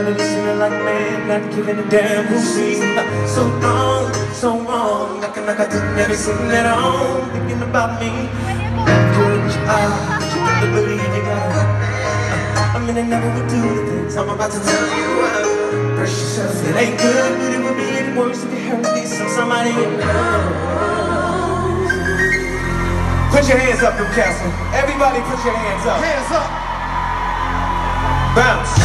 tired of listening like man, not giving a damn who sees. So wrong, so wrong, acting like I didn't ever see that on. Thinking about me, good job, but you got to believe you got. I mean, I never would do the things I'm about to tell you. Brush yourself, it ain't good, but it would be even worse if you heard this from somebody you know. Put your hands up, Newcastle. Everybody put your hands up. Hands up. Bounce.